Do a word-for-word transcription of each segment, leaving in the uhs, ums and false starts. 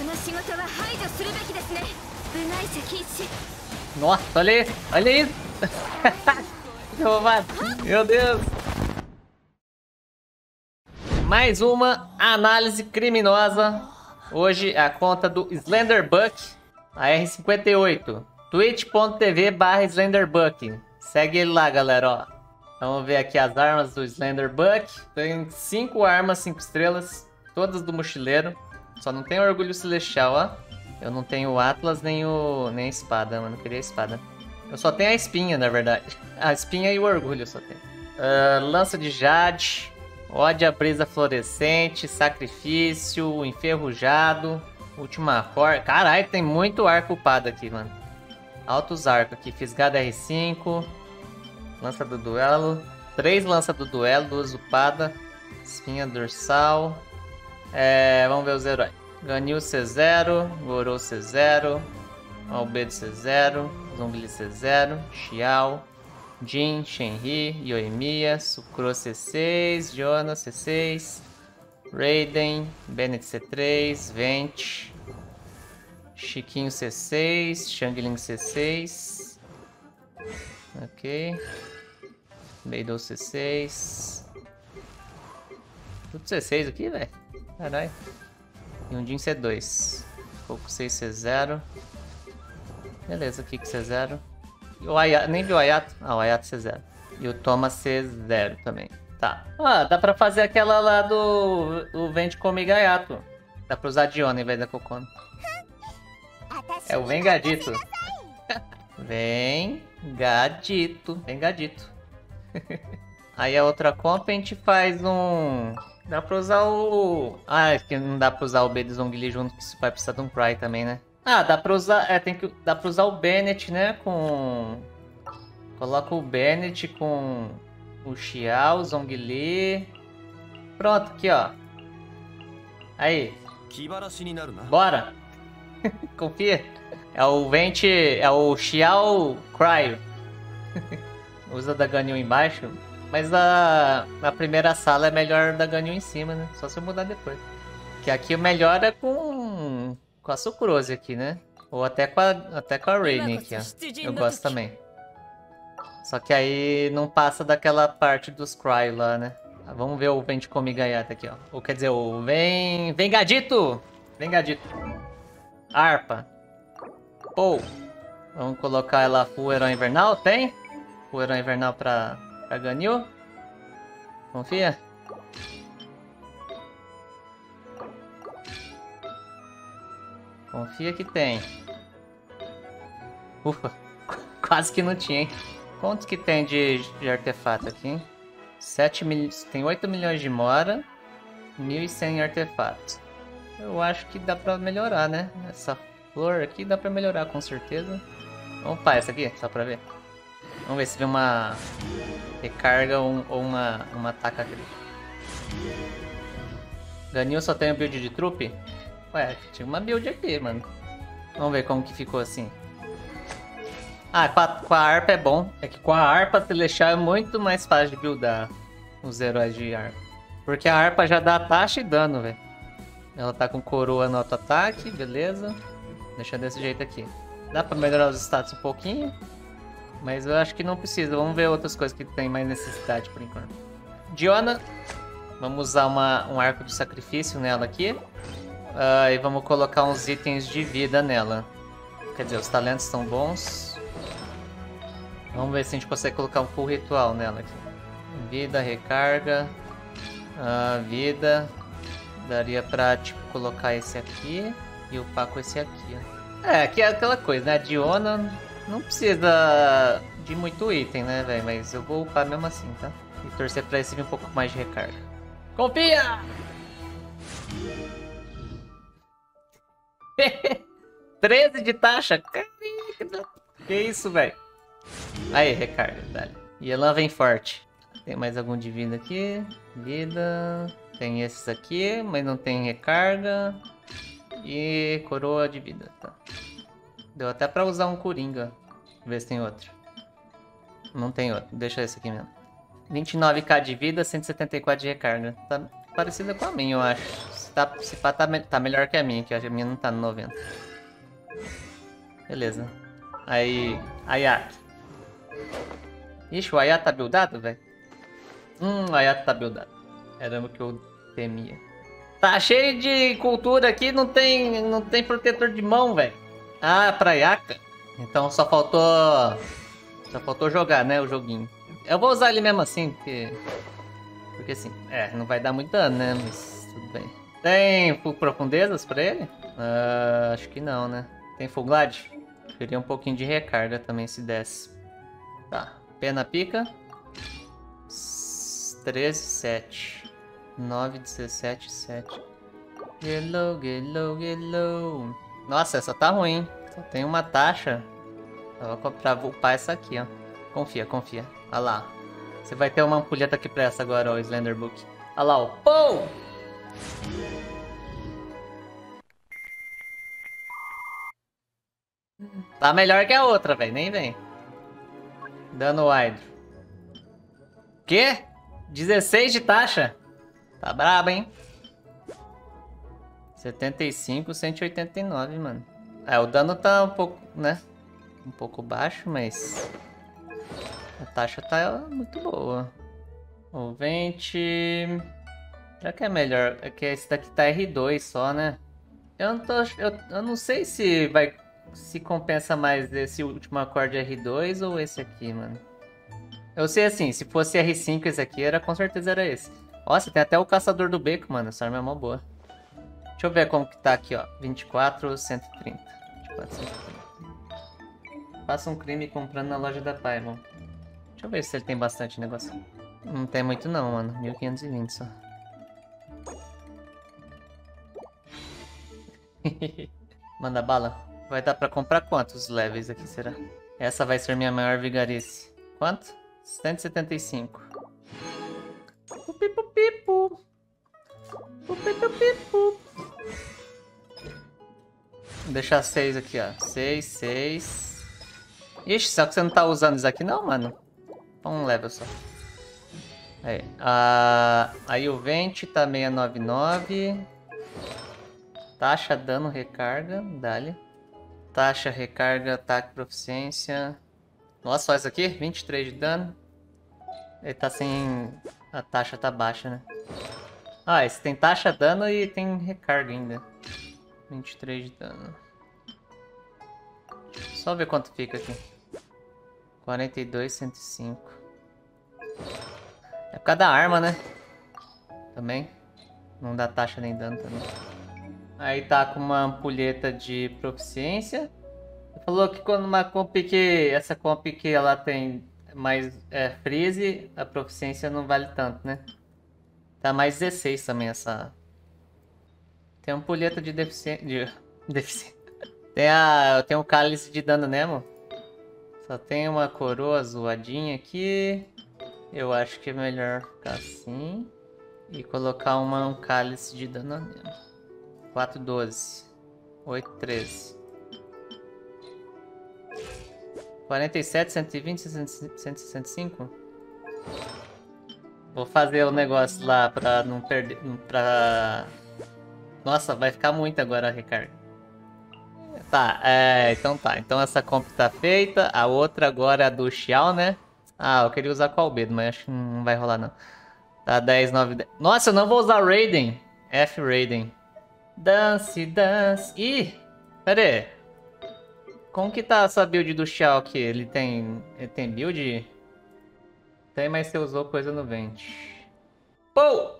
Nossa, olha isso, olha isso. Meu Deus. Mais uma análise criminosa. Hoje a conta do Slenderbuck, a R cinquenta e oito. twitch ponto tv barra Slenderbuck. Segue ele lá, galera, ó. Vamos ver aqui as armas do Slenderbuck. Tem cinco armas, cinco estrelas. Todas do mochileiro. Só não tem o Orgulho Celestial, ó. Eu não tenho o Atlas nem o nem a espada, mano. Eu queria a espada. Eu só tenho a espinha, na verdade. A espinha e o Orgulho eu só tenho. Uh, lança de Jade. Ode à Brisa Florescente. Sacrifício. Enferrujado. Última cor. Caralho, tem muito arco upado aqui, mano. Altos arcos aqui. Fisgada R cinco. Lança do duelo. Três lança do duelo. Duas upadas. Espinha dorsal. É, vamos ver os heróis. Ganyu C zero. Gorou C zero. Albedo C zero. Zhongli C zero. Xiao. Jin, Shenhe, Yoimiya, Sucro C seis, Jonas C seis, Raiden, Bennett C três, Vent, Chiquinho C seis, Xiangling C seis, ok, Beidou C seis, tudo C seis aqui, velho, caralho, e um Jin C dois, Pouco seis C zero, beleza, aqui com C zero. O Ayato, nem vi o Ayato. Ah, o Ayato C zero. E o Thomas C zero também. Tá. Ah, dá pra fazer aquela lá do... O Vente Comigo Ayato. Dá pra usar Diona em vez da Kokona. É o Vengadito. Vengadito. Vengadito. Aí a outra compra a gente faz um... Dá pra usar o... Ah, é que não dá pra usar o B de Zhongli junto, que isso vai precisar de um Cry também, né? Ah, dá pra usar, é, tem que, dá pra usar o Bennett, né, com... Coloca o Bennett com o Xiao, o Zhongli... Pronto, aqui, ó. Aí. Bora. Confia. É o Vente, é o Xiao Cryo. Usa da Ganyu embaixo, mas a, a primeira sala é melhor da Ganyu em cima, né? Só se eu mudar depois. Que aqui o melhor é com... Com a Sucrose aqui, né? Ou até com a, até com a Raiden aqui, ó. Eu gosto também. Só que aí não passa daquela parte dos Cry lá, né? Vamos ver o Vente Comigo Ayato aqui, ó. Ou quer dizer, o Vem... Vengadito! Vengadito. Harpa. Pou. Vamos colocar ela full Herói Invernal, tem? Full Herói Invernal pra, pra Ganyu. Confia? Confia que tem. Ufa, quase que não tinha, hein? Quantos que tem de, de artefato aqui? sete mil... Tem oito milhões de mora, mil e cem artefatos. Eu acho que dá pra melhorar, né? Essa flor aqui dá pra melhorar com certeza. Vamos upar essa aqui, só pra ver. Vamos ver se vem uma recarga ou, ou uma, uma ataca aqui. Ganyu só tem o build de trupe? Ué, tinha uma build aqui, mano. Vamos ver como que ficou assim. Ah, com a, com a harpa é bom. É que com a harpa celestial é muito mais fácil de buildar os heróis de harpa. Porque a harpa já dá taxa e dano, velho. Ela tá com coroa no auto-ataque, beleza. Deixa desse jeito aqui. Dá pra melhorar os status um pouquinho. Mas eu acho que não precisa. Vamos ver outras coisas que tem mais necessidade por enquanto. Diona. Vamos usar uma, um arco de sacrifício nela aqui. Uh, e vamos colocar uns itens de vida nela. Quer dizer, os talentos são bons. Vamos ver se a gente consegue colocar um full ritual nela aqui. Vida, recarga. Uh, vida. Daria pra, tipo, colocar esse aqui. E upar com esse aqui, ó. É, aqui é aquela coisa, né? A Diona não precisa de muito item, né, velho? Mas eu vou upar mesmo assim, tá? E torcer pra esse vir um pouco mais de recarga. Confia! treze de taxa? Caraca, que isso, velho? Aí, recarga, dale. E ela vem forte. Tem mais algum de vida aqui? Vida. Tem esses aqui, mas não tem recarga. E coroa de vida, tá. Deu até pra usar um Coringa. Ver se tem outro. Não tem outro, deixa esse aqui mesmo. vinte e nove k de vida, cento e setenta e quatro de recarga. Tá parecida com a minha, eu acho. tá, se pá, tá, me- tá melhor que a minha, que a minha não tá no noventa. Beleza. Aí, Ayat. Ixi, o Ayat tá buildado, velho? Hum, o Ayat tá buildado. Era o que eu temia. Tá cheio de cultura aqui, não tem, não tem protetor de mão, velho. Ah, pra Yaka. Então só faltou... Só faltou jogar, né, o joguinho. Eu vou usar ele mesmo assim, porque... Porque assim, é, não vai dar muito dano, né, mas tudo bem. Tem full profundezas pra ele? Ah, acho que não, né. Tem full glide? Queria um pouquinho de recarga também, se desse. Tá, pena pica. treze, sete. nove, dezessete, sete. Hello, hello, hello. Nossa, essa tá ruim. Só tem uma taxa. Eu vou pra upar essa aqui, ó. Confia, confia. Olha lá. Você vai ter uma ampulheta aqui pra essa agora, ó, Slenderbook. Olha lá, ó. Pou! Tá melhor que a outra, velho. Nem vem. Dano wide. Quê? dezesseis de taxa? Tá brabo, hein? setenta e cinco, cento e oitenta e nove, mano. É, o dano tá um pouco, né? Um pouco baixo, mas... A taxa tá muito boa. O vinte... Já que é melhor, é que esse daqui tá R dois só, né? Eu não tô... Eu, eu não sei se vai... Se compensa mais esse último acorde R dois ou esse aqui, mano. Eu sei assim, se fosse R cinco esse aqui, era, com certeza era esse. Nossa, tem até o Caçador do Beco, mano. Essa arma é mó boa. Deixa eu ver como que tá aqui, ó. vinte e quatro, cento e trinta. vinte e quatro, cento e trinta. Faça um crime comprando na loja da Paimon. Deixa eu ver se ele tem bastante negócio. Não tem muito não, mano. mil quinhentos e vinte só. Manda bala. Vai dar pra comprar quantos levels aqui, será? Essa vai ser minha maior vigarice. Quanto? cento e setenta e cinco. Pupipupipu. Pupipupipu. Vou deixar seis aqui, ó. seis, seis. Ixi, só que você não tá usando isso aqui não, mano? Um level só. Aí, ah, aí o vente tá seiscentos e noventa e nove. Taxa, dano, recarga. Dá-lhe. Taxa, recarga, ataque, proficiência. Nossa, só isso aqui? vinte e três de dano. Ele tá sem... A taxa tá baixa, né? Ah, esse tem taxa, dano e tem recarga ainda. vinte e três de dano. Só ver quanto fica aqui. quarenta e dois, cento e cinco. É por causa da arma, né? Também. Não dá taxa nem dano também. Aí tá com uma ampulheta de proficiência. Falou que quando uma comp que... Essa comp que ela tem mais é, freeze, a proficiência não vale tanto, né? Tá mais dezesseis também essa... Tem ampulheta de deficiência... De... deficiência. Tem a... Tem um cálice de dano Nemo. Só tem uma coroa zoadinha aqui. Eu acho que é melhor ficar assim. E colocar uma, um cálice de dano Nemo. quatro, doze. oito, treze. quarenta e sete, cento e vinte, cento e sessenta e cinco. Vou fazer o negócio lá pra não perder... Pra... Nossa, vai ficar muito agora a recarga. Tá, é... Então tá. Então essa comp tá feita. A outra agora é a do Xiao, né? Ah, eu queria usar qual Albedo, mas acho que não vai rolar não. Tá, dez, nove, dez. Nossa, eu não vou usar Raiden. F Raiden. Dance, dance. Ih, pera aí. Como que tá essa build do Xiao aqui? Ele tem... Ele tem build? Tem, mas você usou coisa no vente. Pou!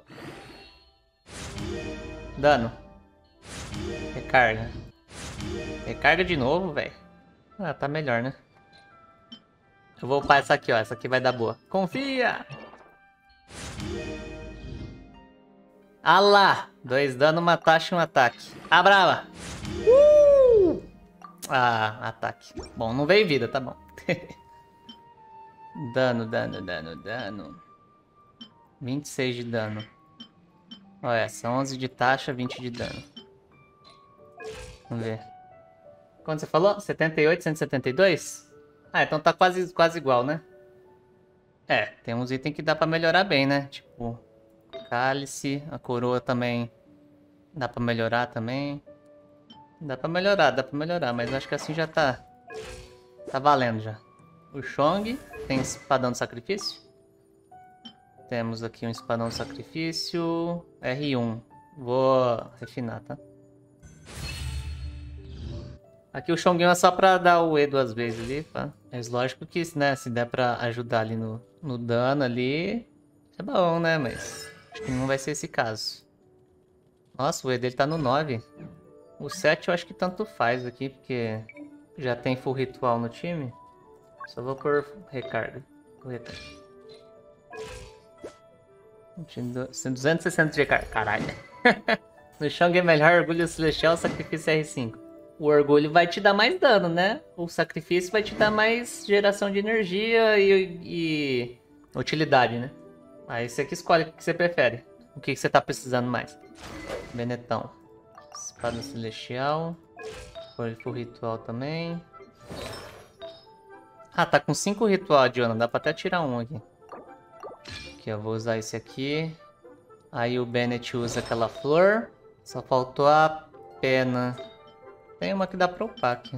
Dano. Recarga. Recarga de novo, velho. Ah, tá melhor, né? Eu vou upar essa aqui, ó. Essa aqui vai dar boa. Confia! Ah lá! Dois dano, uma taxa e um ataque. Ah, brava! Uh! Ah, ataque. Bom, não veio vida, tá bom. Dano, dano, dano, dano. vinte e seis de dano. Olha essa, onze de taxa, vinte de dano. Vamos ver. Quanto você falou? setenta e oito, cento e setenta e dois? Ah, então tá quase, quase igual, né? É, tem uns itens que dá pra melhorar bem, né? Tipo, cálice, a coroa também Dá pra melhorar também. Dá pra melhorar, dá pra melhorar, mas acho que assim já tá... Tá valendo já. O Chong tem espadão de sacrifício. Temos aqui um espadão de sacrifício. R um. Vou refinar, tá? Aqui o Chonguinho é só pra dar o E duas vezes ali, pá. Mas lógico que, né, se der pra ajudar ali no, no dano ali, é bom, né? Mas acho que não vai ser esse caso. Nossa, o E dele tá no nove. O sete eu acho que tanto faz aqui, porque já tem full ritual no time. Só vou por recarga. recarga. duzentos e sessenta de recarga, caralho. No Chong é melhor, orgulho celestial, sacrifício R cinco. O orgulho vai te dar mais dano, né? O sacrifício vai te dar mais geração de energia e, e utilidade, né? Aí você que escolhe o que você prefere. O que você tá precisando mais. Benetão. Espada celestial. Foi pro ritual também. Ah, tá com cinco ritual, Diana. Dá pra até tirar um aqui. Aqui, eu vou usar esse aqui. Aí o Bennett usa aquela flor. Só faltou a pena. Tem uma que dá pra upar aqui.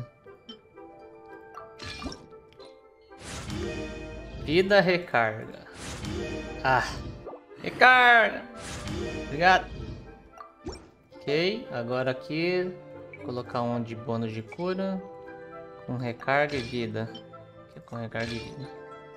Vida recarga. Ah. Recarga. Obrigado. Ok. Agora aqui. Vou colocar um de bônus de cura. Com recarga e vida. Aqui com recarga e vida.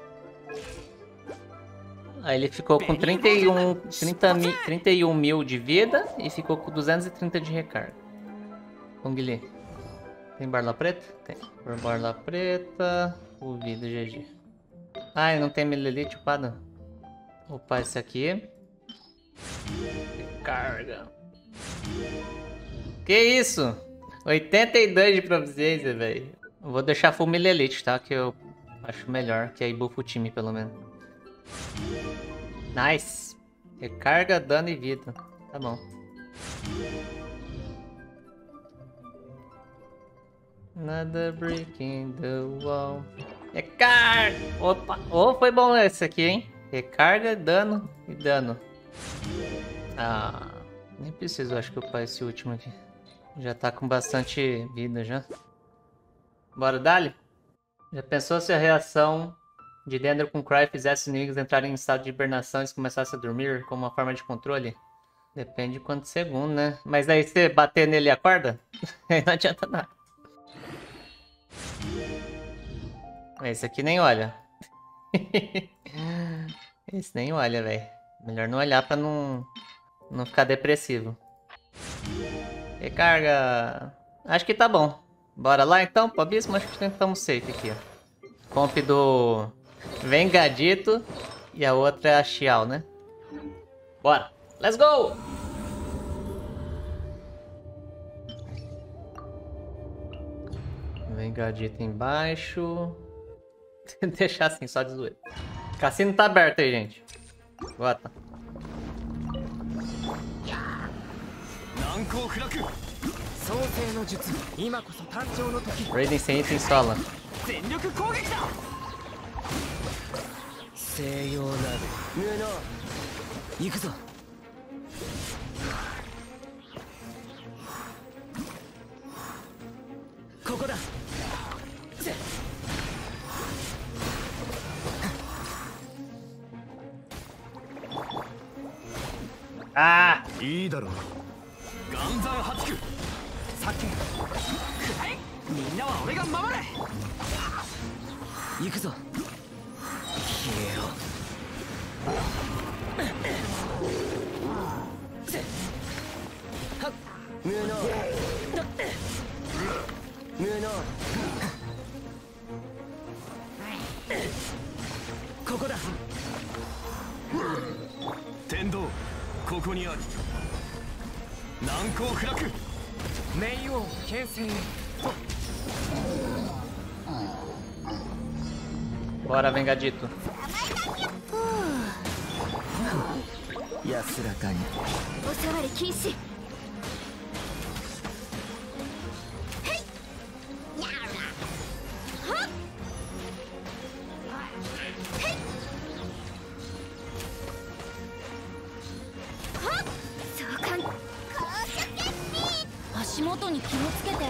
Aí ele ficou com trinta e um, trinta, trinta e um mil de vida e ficou com duzentos e trinta de recarga. Kung Li. Tem barla preta? Tem. Por barla preta. O vida G G. Ah, não tem Melelite upada. Vou upar esse aqui. Recarga. Que isso? oitenta e dois de proficiência, velho. Vou deixar full Melelite, tá? Que eu acho melhor. Que aí buffa o time, pelo menos. Nice. Recarga, dano e vida. Tá bom. Nada breaking the wall. Recarga! Opa! Oh, foi bom esse aqui, hein? Recarga, dano e dano. Ah, nem preciso, acho que eu upar esse último aqui. Já tá com bastante vida já. Bora, dali? Já pensou se a reação de Dendro com Cry fizesse os inimigos entrarem em estado de hibernação e eles começassem a dormir como uma forma de controle? Depende de quantos segundos, né? Mas aí você bater nele e acorda? Não adianta nada. Esse aqui nem olha. Esse nem olha, velho. Melhor não olhar pra não, não ficar depressivo. Recarga. Acho que tá bom. Bora lá então, pro abismo? Acho que estamos safe aqui, ó. Comp do Vengadito e a outra é a Xiao, né? Bora! Let's go! Vengadito embaixo. Deixar assim, só de zoeira. Cassino tá aberto aí, gente. Bota. Raiden sem item sola. Ah! Bora, Vengadito. に気をつけて。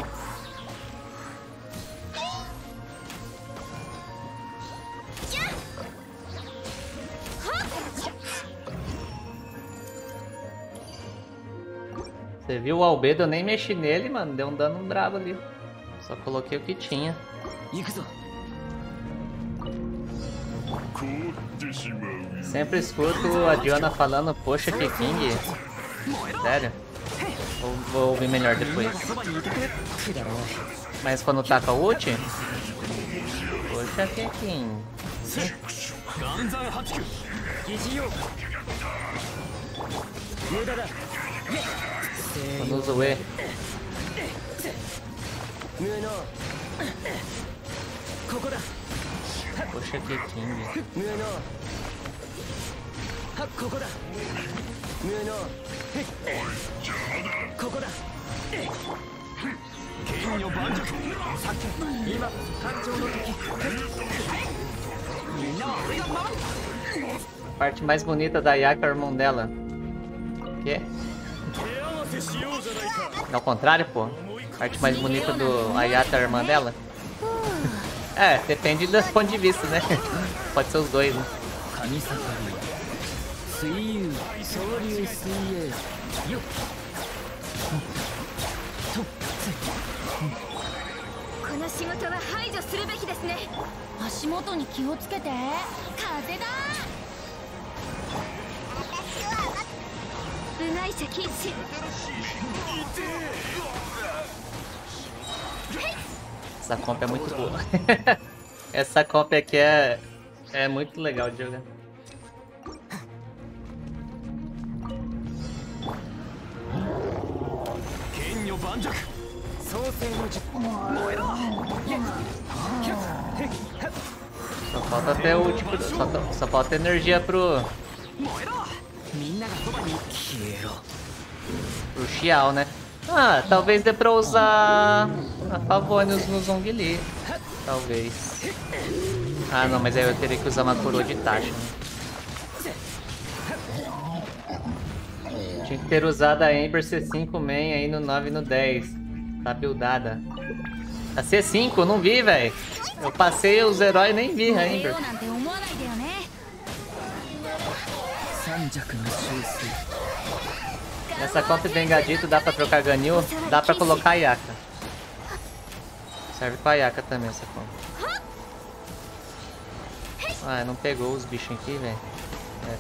Você viu o Albedo? Eu nem mexi nele, mano. Deu um dano brabo ali. Só coloquei o que tinha. Sempre escuto a Diona falando, poxa, que King. Sério? Ou vou ouvir melhor depois. Mas quando taca o ult? Poxa, que King. Quando usa o E. Poxa, que King. A parte mais bonita da Ayaka é o irmão dela. O quê? É ao contrário, pô. A parte mais bonita do Ayaka é a irmã dela? É, depende do ponto de vista, né? Pode ser os dois, né? Essa comp é muito boa. Essa comp aqui é, é muito legal de jogar. Só falta até o tipo, só, só falta energia pro pro Xiao, né? Ah, talvez dê pra usar a Favonius no Zhongli. Talvez. Ah, não, mas aí eu teria que usar uma coroa de taxa, né? Tinha que ter usado a Ember C cinco main aí no nove e no dez. Tá buildada. A C cinco, eu não vi, velho. Eu passei os heróis e nem vi a Ember. Nessa comp do Engadito dá pra trocar Ganyu, dá pra colocar a Ayaka. Serve com a Ayaka também essa comp. Ah, não pegou os bichos aqui, velho. É.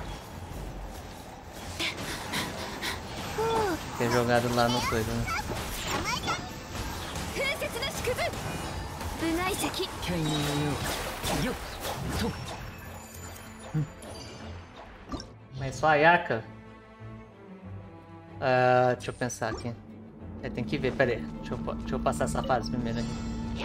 Ter jogado lá no coisa, né? Mas só a Ayaka? Uh, deixa eu pensar aqui. É, tem que ver, pera aí. Deixa eu, deixa eu passar essa fase primeiro aqui.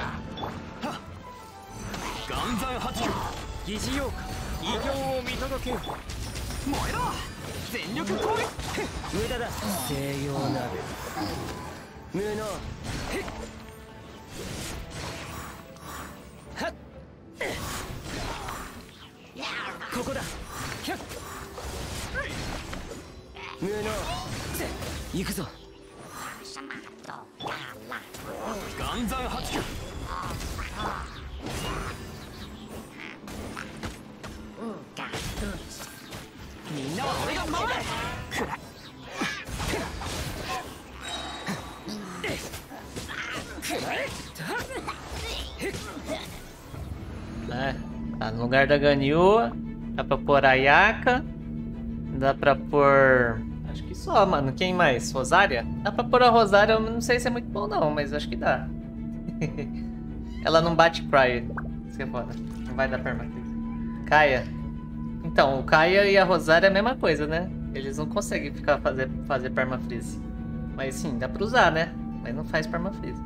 É, tá no lugar da Ganyu, dá pra pôr a Ayaka, dá pra pôr... Acho que só, mano. Quem mais? Rosária? Dá pra pôr a Rosária, eu não sei se é muito bom não, mas acho que dá. Ela não bate Cry, isso que é foda. Não vai dar permatease. Kaia. Então, o Kaia e a Rosária é a mesma coisa, né? Eles não conseguem ficar fazer, fazer permafreeze. Mas sim, dá pra usar, né? Mas não faz permafreeze.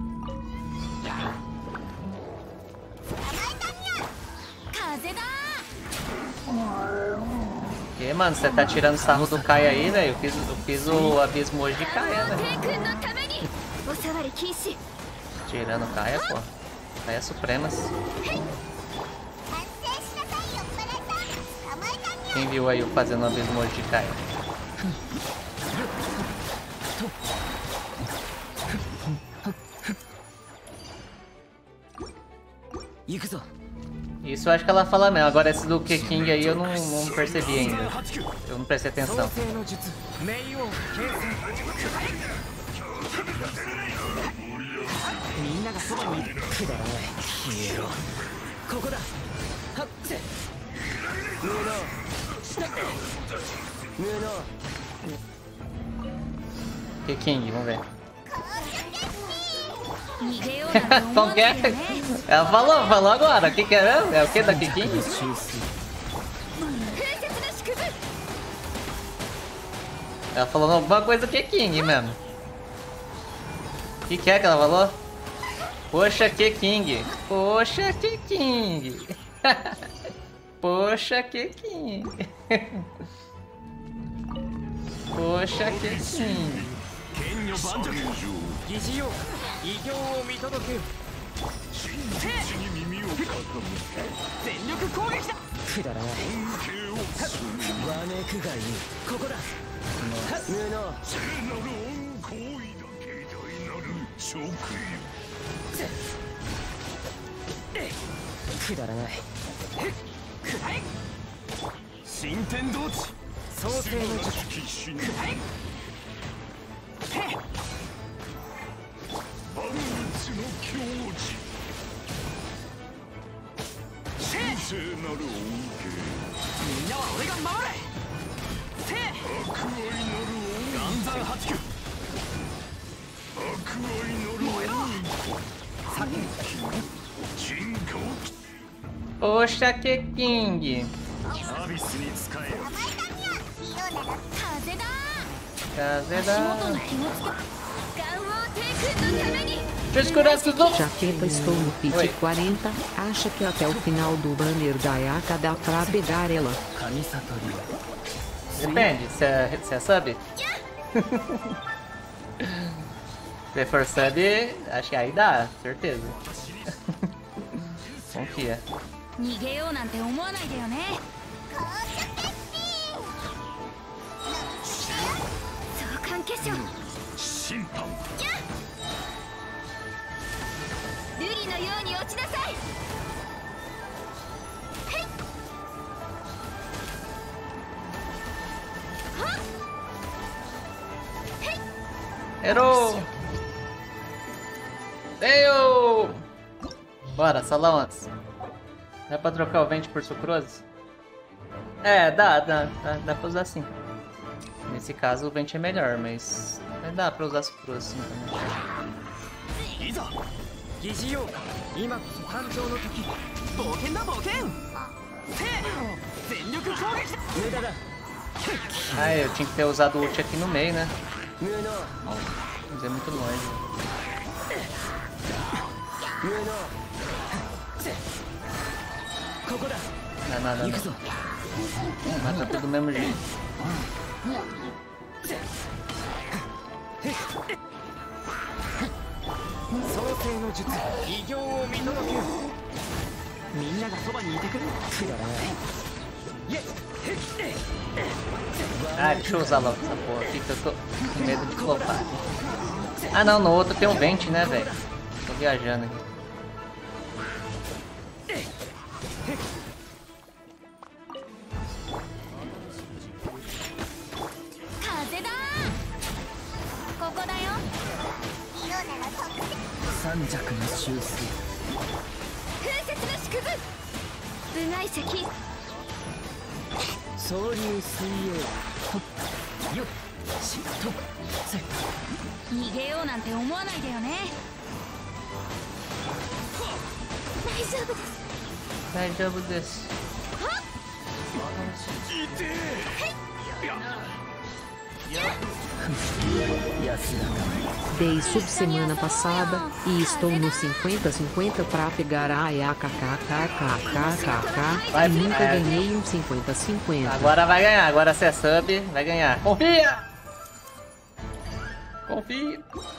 Que, mano, você tá tirando sarro do Kaia aí, velho? Eu fiz, eu fiz o abismo hoje de Kaia, né? Tirando Kaia, pô. Kaia Supremas. Quem viu aí eu fazendo o abismo hoje de Kaia? Isso eu acho que ela fala mesmo. Agora esse do Keking aí eu não, não percebi ainda. Eu não prestei atenção. Keking, vamos ver. Como que é? Ela falou, falou agora. O que que é mesmo? É o que da Keking? Ela falou alguma coisa do Keking mesmo. O que que é que ela falou? Poxa, Keking. Poxa, Keking. Poxa, Keking. Poxa, Keking. Poxa, Keking. Jaqueta, estou no pit Oi. quarenta. Acha que até o final do banner da Ayaka dá pra pegar ela? Depende, se é, se é sub. Se for sub, acho que aí dá, certeza. Confia. Errou! Deu! Bora, salão antes. Dá pra trocar o vente por sucrose? É, dá, dá, dá, dá pra usar assim. Nesse caso o vente é melhor, mas dá pra usar sucrose sim também. Ah, eu tinha que ter usado o ult aqui no meio, né? Mas é muito longe. Não, nada, não. Mata tudo do mesmo jeito. Ah, deixa eu usar logo essa porra aqui que eu tô com medo de flopar. Ah não, no outro tem um vente, né, velho? Tô viajando aqui. Daijoubu desu. Dei sub semana passada e estou no cinquenta cinquenta pra pegar a Ayaka Vai, e nunca é. ganhei um cinquenta cinquenta. Agora vai ganhar, agora se é sub, vai ganhar. Confia! Confia!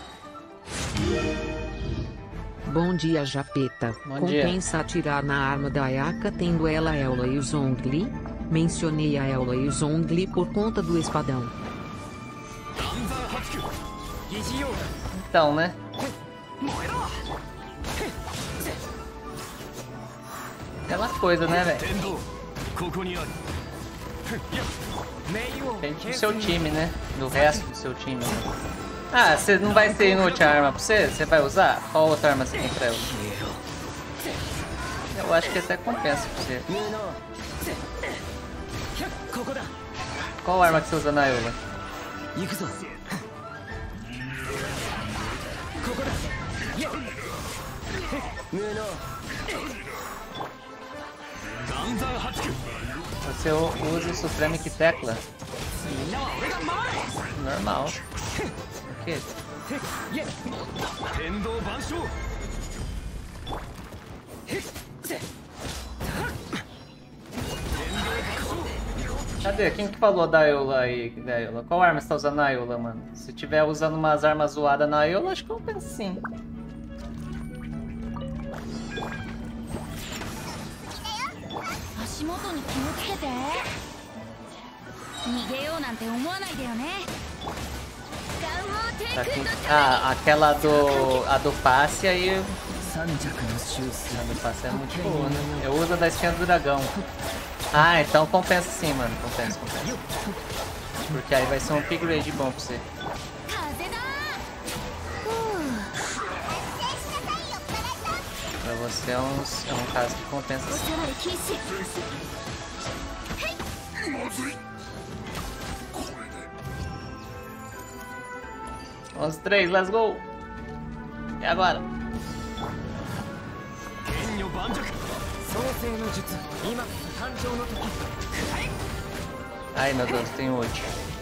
Bom dia, Japeta. Bom Compensa atirar na arma da Ayaka tendo ela, Ela e o Zhongli? Mencionei a Ela e o Zhongli por conta do espadão. Então, né? aquela coisa, né, velho? Depende do seu time, né? Do resto do seu time. Né? Ah, você não vai ter inútil a arma pra você? Você vai usar? Qual outra arma você tem pra eu? Eu acho que até compensa pra você. Qual arma que você usa na Eula? Você usa o Supremic Tecla? Normal. O quê? Cadê? Quem que falou da Eula aí? Da Eula? Qual arma você tá usando na Eula, mano? Se tiver usando umas armas zoadas na Eula, acho que eu penso sim. Tá aqui. Ah, aquela do. A do passe aí. A do passe é muito boa, né? Eu uso a da espinha do dragão. Ah, então compensa sim, mano. Compensa, compensa. Porque aí vai ser um upgrade bom pra você. Pra você é um, é um caso que compensa sim. onze, três, let's go! E agora? Ai meu Deus, tem oito.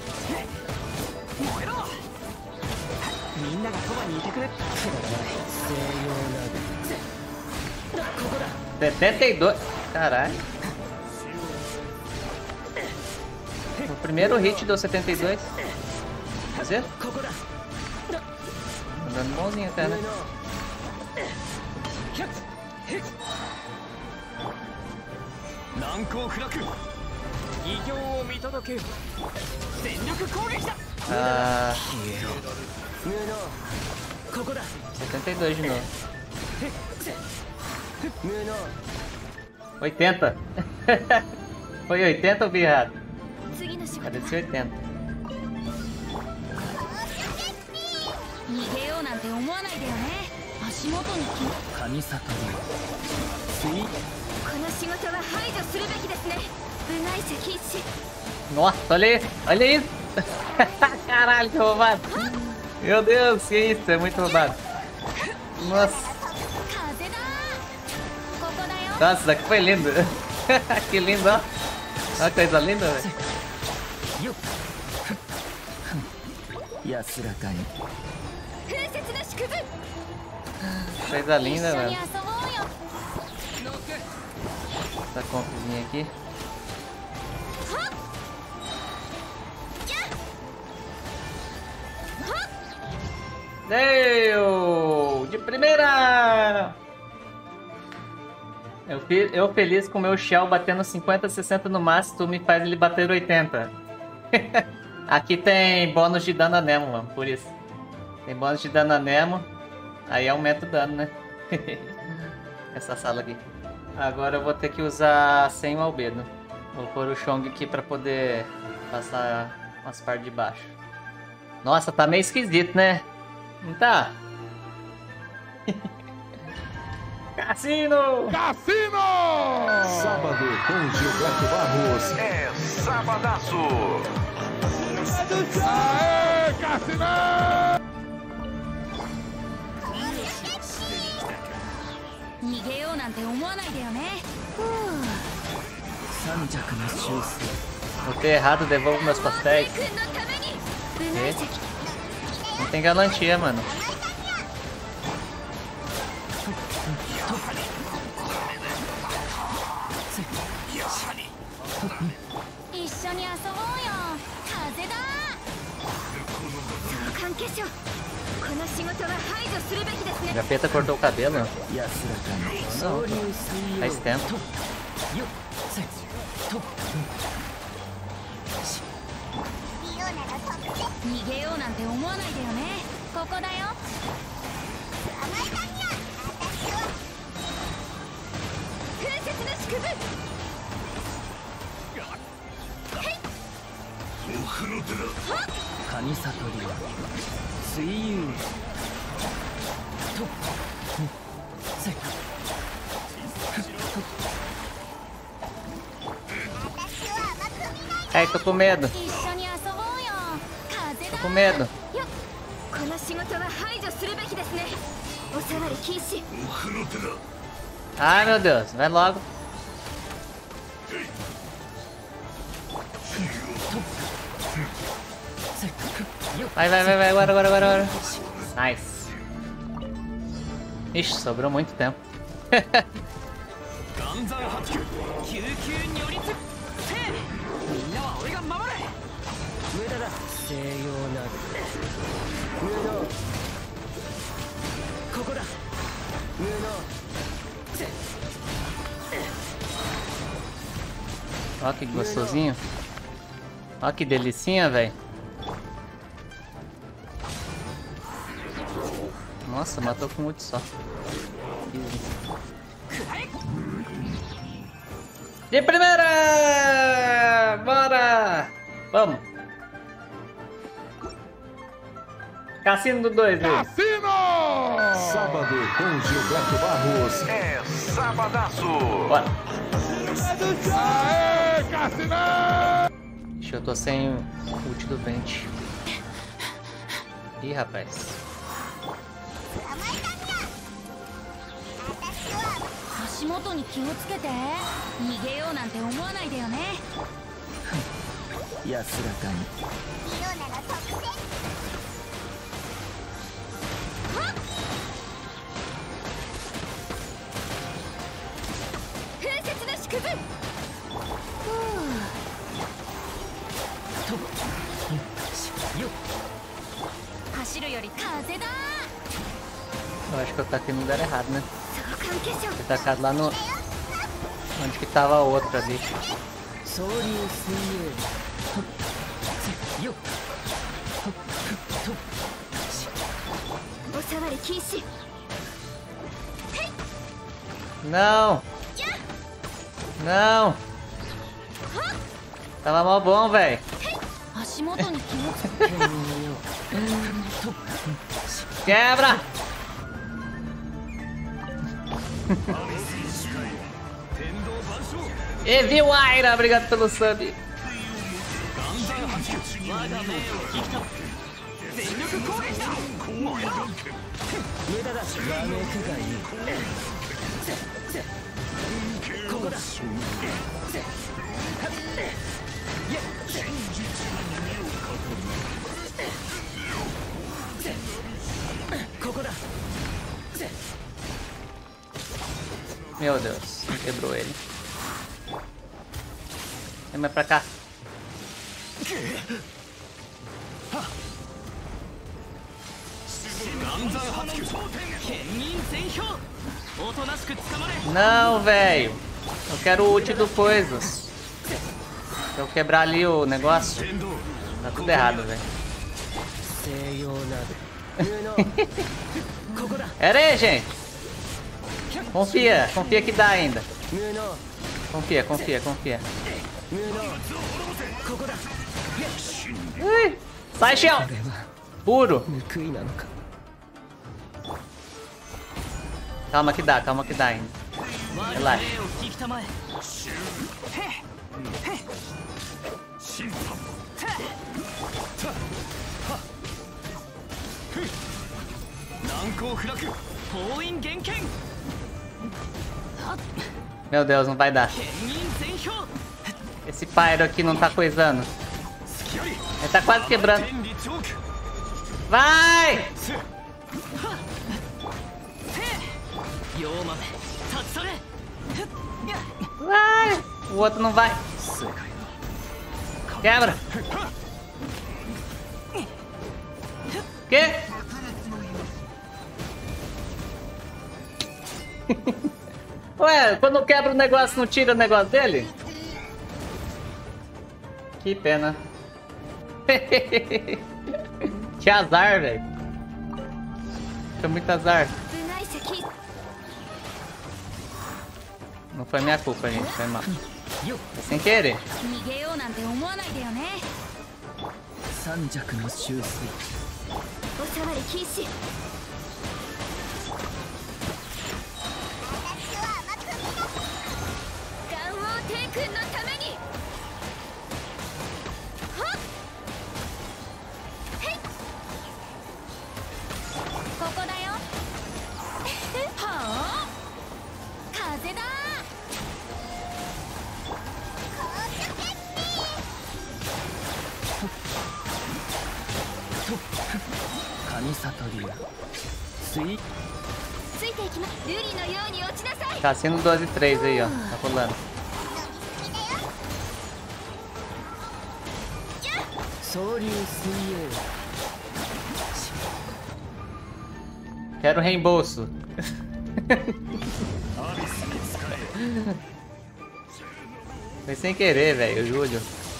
setenta e dois. Caralho. O primeiro hit deu setenta e dois. Quer dizer? Andando bonzinho até, né? Ah, setenta e dois de novo. oitenta. Foi oitenta ou vi errado? Cadê esse oitenta? Nossa, olha isso, olha isso. Caralho, que roubado. Meu Deus, que isso, é muito roubado. Nossa. Nossa, isso daqui foi lindo. Que lindo, ó. Olha que coisa linda, velho. Coisa linda, velho. Essa comprinha aqui. Deu! De primeira! Eu, eu feliz com o meu Shell batendo cinquenta, sessenta no máximo, tu me faz ele bater oitenta. Aqui tem bônus de dano a Nemo, mano, por isso. Tem bônus de dano a Nemo, aí aumenta o dano, né? Essa sala aqui. Agora eu vou ter que usar sem o albedo. Vou pôr o Chong aqui pra poder passar umas partes de baixo. Nossa, tá meio esquisito, né? Não tá? Cassino! Cassino! Sábado com Gilberto Barros é sabadaço! Aê, Cassino! Botei errado, devolvo meus pastéis. E? Não tem garantia, mano. A Gafeta cortou o cabelo? Não, faz tempo. Ai, tô com medo. Tô com medo. Ai, meu Deus, vai logo. Vai, vai, vai, vai, agora, agora, agora, agora. Nice. Ixi, sobrou muito tempo. Ó que gostosinho. Ó que delicinha, velho. Nossa, matou com ult só. De primeira! Bora! Vamos! Cassino do dois, Cassino! Sábado com Gilberto Barros. É sabadaço! Bora! Aê, Cassino! Ixi, eu tô sem o ult do Vente. Ih, rapaz. 足元に気をつけて。逃げようなんて思わないでよね。安らかに。イオナの特性。風雪の縮図。走るより風だ。 Eu acho que eu taquei no lugar errado, né? Eu tacado lá no... Onde que tava a outra ali. Não! Não! Tava mal bom, velho. Quebra! Evil Aira, obrigado pelo sub. Meu Deus, quebrou ele. Vem mais pra cá. Não, velho. Eu quero o ult do coisas. Se eu quebrar ali o negócio, tá tudo errado, velho. Pera aí, gente. Confia, confia que dá ainda. Confia, confia, confia. Ui, sai, Shell! Puro! Calma que dá, calma que dá ainda. Relaxa. Meu Deus, não vai dar. Esse Pyro aqui não tá coisando. Ele tá quase quebrando. Vai! Vai! O outro não vai. Quebra! Quê? Ué, quando quebra o negócio, não tira o negócio dele? Que pena. Que azar, velho. Foi muito azar. Não foi minha culpa, gente. Foi mal. Foi sem querer. 三弱の修正。 おさわり禁止。ガンモーテイ君のために。はっへい、ここだよ。はあ、風だ。 神悟りやスイついていきま。ルリのように落ちなさい。 Cassino doze e três aí, ó. Tá rolando. 総流水泳 Quero reembolso. Foi sem querer, velho, Júlio.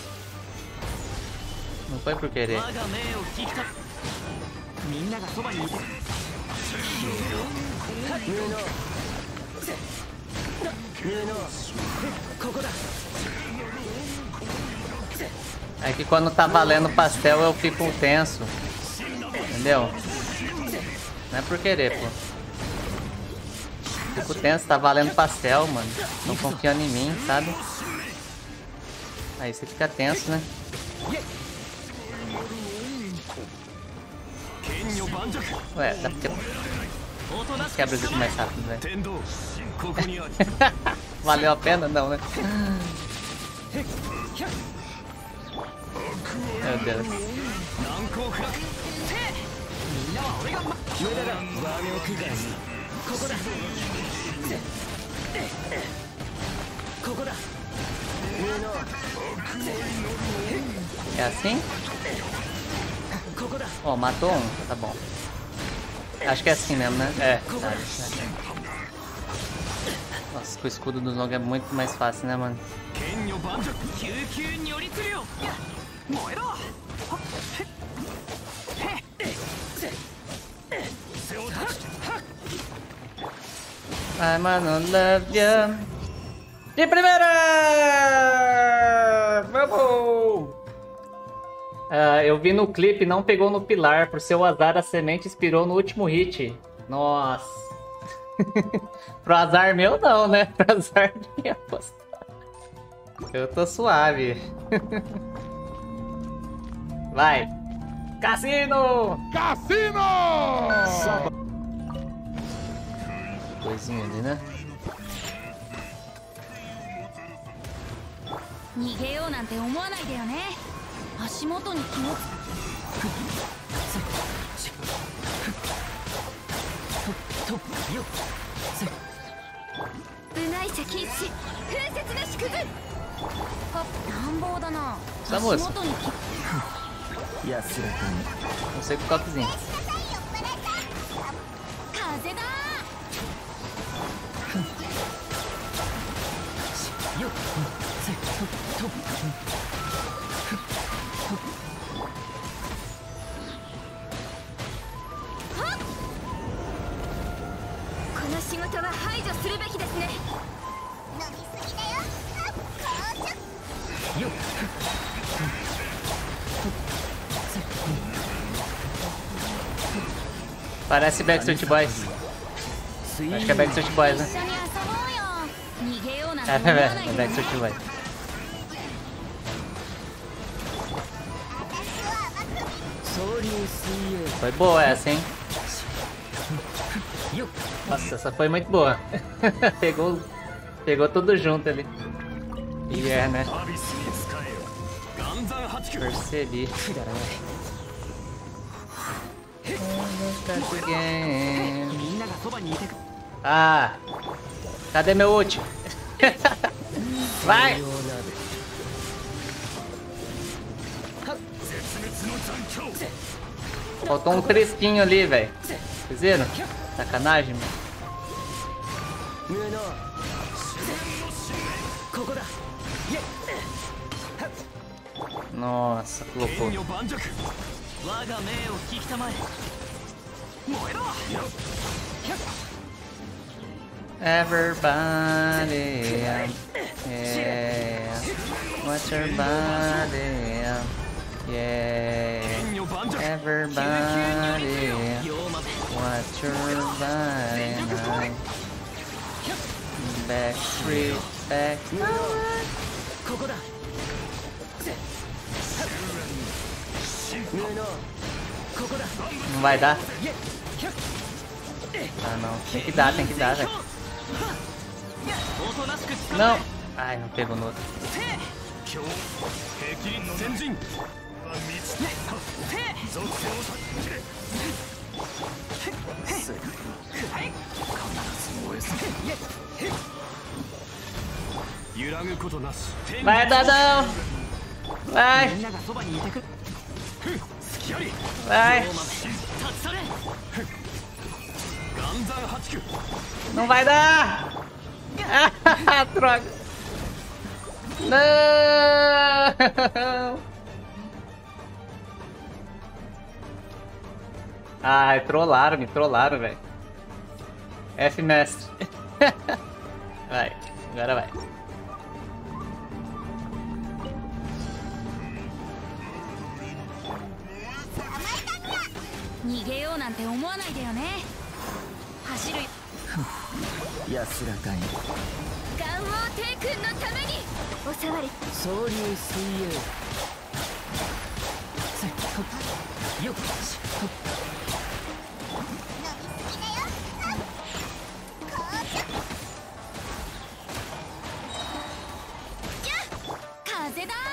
Não foi por querer. 我が命を聞きた。みんながそばにいて。ここだ。 É que quando tá valendo pastel eu fico tenso. Entendeu? Não é por querer, pô. Fico tenso, tá valendo pastel, mano. Não confiando em mim, sabe? Aí você fica tenso, né? Ué, dá pra quebra isso mais rápido, velho. Valeu a pena? Não, né? Meu Deus. É assim? Ó, oh, matou um, tá bom. Acho que é assim mesmo, né? É, tá. Nossa, com o escudo do Zong é muito mais fácil, né, mano? Ai, mano, love you. De primeira! Vamos! Uh, eu vi no clipe, não pegou no pilar. Por seu azar, a semente expirou no último hit. Nossa. Pro azar meu, não, né? Pro azar minha aposta. Eu tô suave. Vai. Cassino! Cassino! Coisinha ali, né? 逃げようなんて思わないでよね。足元に気を部外者禁止。風雪の縮図。あ、乱暴だな。 Essa moça. 足元に気。 安らかに Não sei com o coquezinho. 風だ。 この仕事は排除するべきですね。飲みすぎだよ。紅茶。 Parece Backstreet Boys. Acho que é Backstreet Boys, né? É, é, é Backstreet Boys. Foi boa essa, hein? Nossa, essa foi muito boa. pegou, pegou tudo junto ali. E é, né? Percebi. Ah, cadê meu ult? Vai! Faltou um trisquinho ali, velho. Vocês viram? Sacanagem, mano. Nossa, colocou. Everybody, yeah, what's your body, Yeah, everybody, watch your body now. Back street, back. Não vai dar? Ah, não. Tem que dar, tem que dar, velho. Não. Ai, não pegou no outro. Vai dar não. Vai. Vai. Não vai dar. Ah, droga. Não. Ai, trollaram, me trollaram, velho. F mestre. Vai, agora vai. 逃げようなんて思わないでよね。走る安らかにガンモー帝君のためにおさわり総流水泳よっし風だ。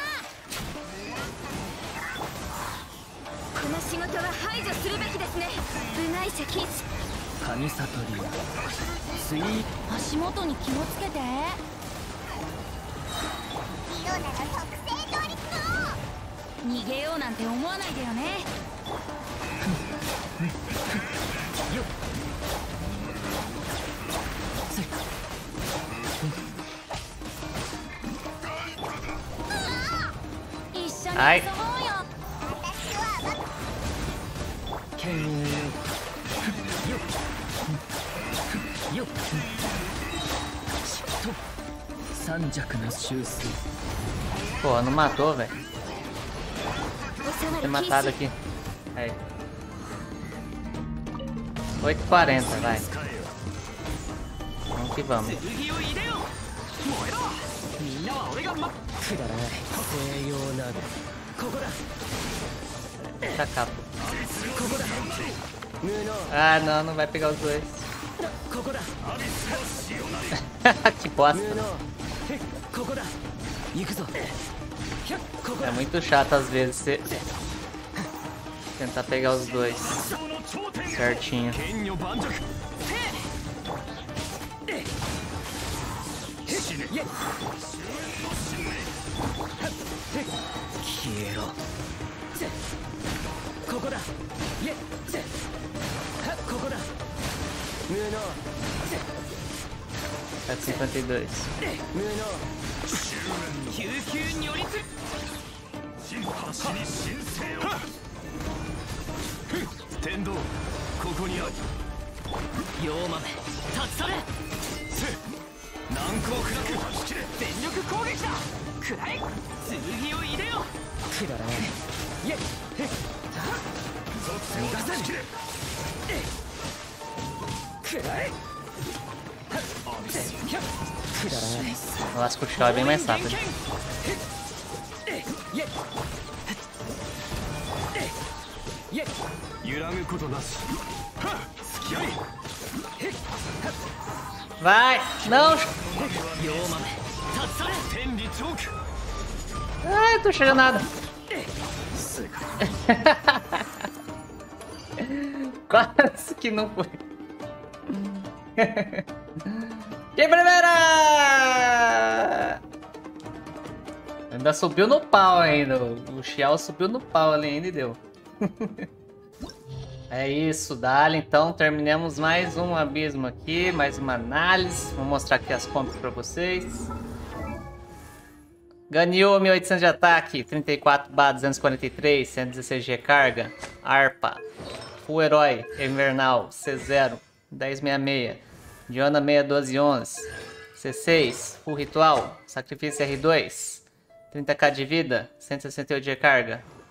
この仕事は排除するべきですね。部外者禁止。 神里流スイー足元に気をつけて。逃げようなんて思わないでよね。 よっ一緒に遊ぼうよ。 剣よよっと三弱の修正 Pô, não matou, velho. おさわ Ter り禁 matado 止。 aqui. Aí. oito e quarenta, vai. Vamos que vamos. くだらない西洋などここだ Tá capa. ここだ無能 Ah, não, não vai pegar os dois. ここだ Que bosta. 無能ここだ行くぞここ É だ muito chato às vezes você tentar pegar os dois certinho. 剣女盤石消えろここだここだ無能 sete e cinquenta e dois. 無能救急如律天道ここにある妖豆立ち去れ難攻不落全力攻撃だくらい剣を入れよくだらないイエッ逃がせんくらいくだらない Nossa, o Puxal é bem mais rápido. 揺らぐことなし隙あり Vai! Não! 妖豆立ち去れ天理チョーク Ai, não tô chegando nada. Quase que não foi. Que primeira! Ainda subiu no pau ainda. O Xiao subiu no pau ali ainda e deu. É isso, Dali. Então terminamos mais um abismo aqui, mais uma análise. Vou mostrar aqui as compras para vocês. Ganhou mil e oitocentos de ataque, trinta e quatro barra duzentos e quarenta e três, cento e dezesseis de recarga. Arpa, Full Herói, Invernal, C zero, dez sessenta e seis. Diana seis doze onze. C seis, Full Ritual, Sacrifício R dois. trinta k de vida, cento e sessenta e oito de recarga.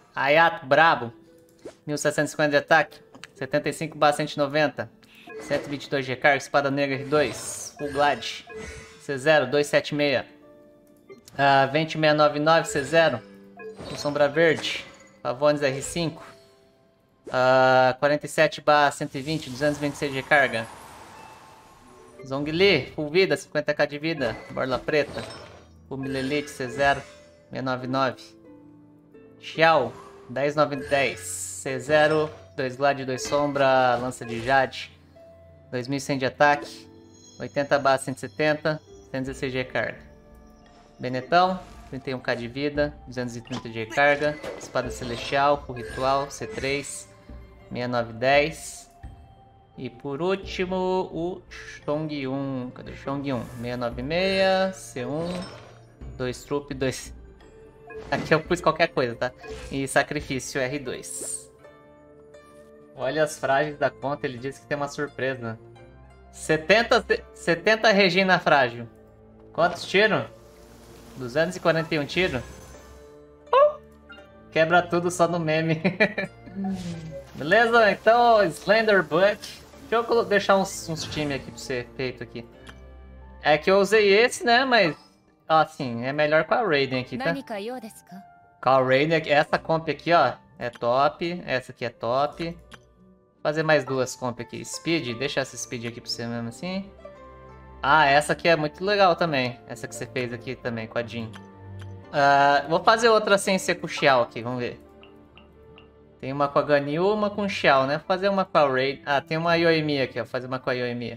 Hayato, brabo. mil setecentos e cinquenta de ataque. setenta e cinco barra cento e noventa. cento e vinte e dois de recarga. Espada negra R dois. Full Glad. C zero, duzentos e setenta e seis. Uh, Vente seiscentos e noventa e nove, C zero. Com sombra verde. Pavones R cinco. Uh, quarenta e sete barra cento e vinte. duzentos e vinte e seis de recarga. Zhongli, full vida, cinquenta k de vida. Borla preta. Full Milelite, C zero. seiscentos e noventa e nove. Xiao, dez nove dez. C zero. dois Glad, dois Sombra. Lança de Jade. dois mil e cem de ataque. oitenta barra cento e setenta. cento e dezesseis de recarga. Benetão, trinta e um k de vida. duzentos e trinta de recarga. Espada Celestial, full ritual. C três. sessenta e nove dez. E por último, o Chongyun. Cadê o Chongyun? seiscentos e noventa e seis. C um. dois Trupe, dois... Aqui eu pus qualquer coisa, tá? E Sacrifício R dois. Olha as frágeis da conta, ele disse que tem uma surpresa. setenta, setenta Regina frágil. Quantos tiros? duzentos e quarenta e um tiros? Uh! Quebra tudo só no meme. Beleza? Então, Slender Buck. Deixa eu deixar uns, uns times aqui pra ser feito aqui. É que eu usei esse, né? Mas, assim, é melhor com a Raiden aqui, tá? Com a Raiden aqui. Essa comp aqui, ó, é top. Essa aqui é top. Vou fazer mais duas comp aqui. Speed, deixa essa Speed aqui pra você mesmo assim. Ah, essa aqui é muito legal também. Essa que você fez aqui também, com a Jean. Uh, vou fazer outra sem ser com o Xiao aqui, vamos ver. Tem uma com a Ganyu, uma com o Xiao, né? Vou fazer uma com a Raiden. Ah, tem uma Yoimiya aqui, ó. Vou fazer uma com a Yoimiya.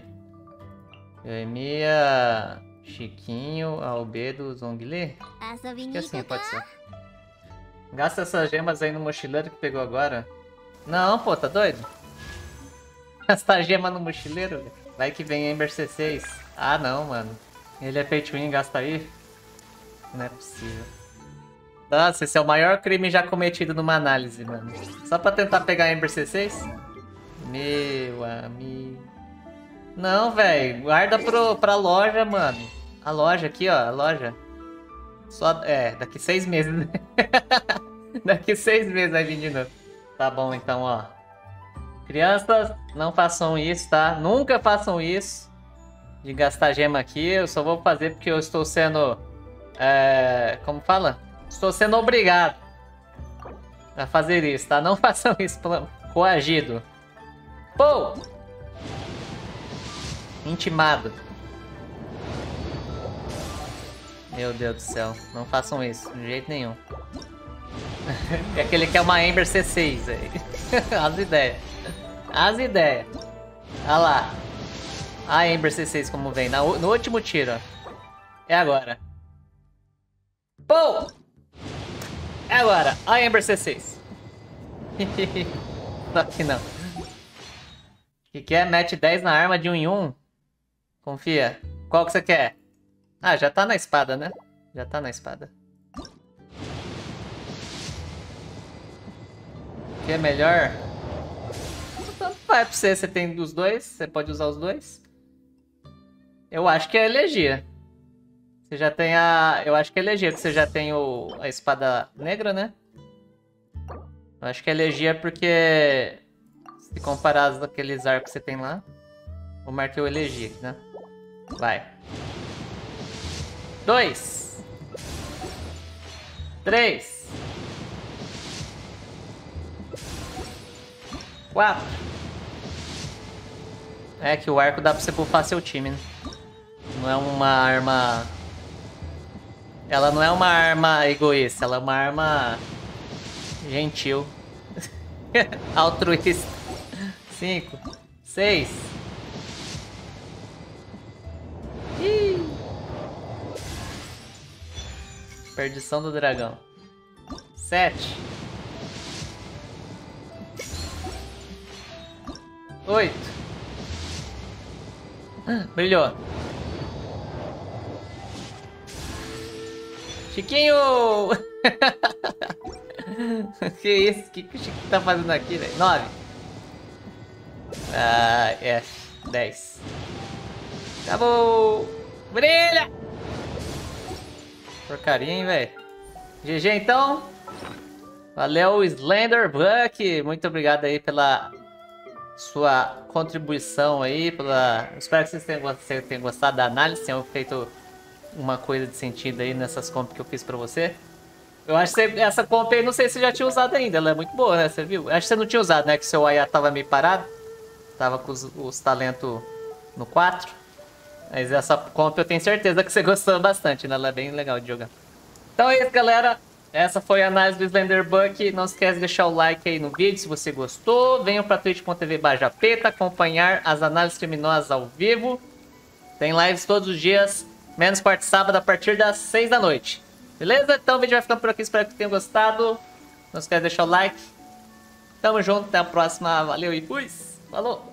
Yoimiya, Chiquinho, Albedo, Zhongli. Acho que assim pode ser. Gasta essas gemas aí no mochileiro que pegou agora. Não, pô, tá doido? Gastar gema no mochileiro? Vai que vem Ember C seis. Ah, não, mano. Ele é pay to win, gasta aí? Não é possível. Nossa, esse é o maior crime já cometido numa análise, mano. Só pra tentar pegar Ember C seis? Meu amigo. Não, velho. Guarda pro, pra loja, mano. A loja aqui, ó. A loja. Só, é, daqui seis meses. Daqui seis meses vai vir de novo. Tá bom, então, ó. Crianças, não façam isso, tá? Nunca façam isso. De gastar gema aqui. Eu só vou fazer porque eu estou sendo... É, como fala? Estou sendo obrigado a fazer isso, tá? Não façam isso coagido. Pô! Intimado. Meu Deus do céu. Não façam isso, de jeito nenhum. É que ele quer uma Ember C seis aí. As ideias. As ideias. Olha lá. A Ember C seis como vem. No último tiro, ó. É agora. Pô! É agora. A Ember C seis. Só que não. O que quer? Mete dez na arma de um em um. Confia. Qual que você quer? Ah, já tá na espada, né? Já tá na espada. O que é melhor? Tanto faz pra você. Você tem os dois. Você pode usar os dois. Eu acho que é elegia. Você já tem a... Eu acho que é elegia, porque você já tem o... a espada negra, né? Eu acho que é elegia porque... Se comparar aqueles arcos que você tem lá... Vou marcar o elegia aqui, né? Vai. Dois. Três. Quatro. É que o arco dá pra você buffar seu time, né? Não é uma arma... Ela não é uma arma egoísta, ela é uma arma... gentil. Altruísta. Cinco. Seis. Ih. Perdição do dragão. Sete. Oito. Brilhou. Chiquinho! Que isso? O que, que o Chiquinho tá fazendo aqui, velho? Nove. Ah, é. Dez. Acabou! Brilha! Porcaria, hein, velho? G G, então. Valeu, Slender Buck. Muito obrigado aí pela sua contribuição aí. Pela... Espero que vocês tenham, vocês tenham gostado da análise. Tenham feito uma coisa de sentido aí nessas comp que eu fiz pra você. Eu acho que você, essa comp aí, não sei se você já tinha usado ainda. Ela é muito boa, né? Você viu? Acho que você não tinha usado, né? Que o seu A I A tava meio parado. Tava com os, os talentos no quatro. Mas essa comp eu tenho certeza que você gostou bastante, né? Ela é bem legal de jogar. Então é isso, galera. Essa foi a análise do Slender Buck. Não esquece de deixar o like aí no vídeo se você gostou. Venham pra twitch ponto tv barra japeta acompanhar as análises criminosas ao vivo. Tem lives todos os dias, menos quarta e sábado, a partir das seis da noite. Beleza? Então o vídeo vai ficando por aqui. Espero que tenham gostado. Não esquece de deixar o like. Tamo junto. Até a próxima. Valeu e fui. Falou!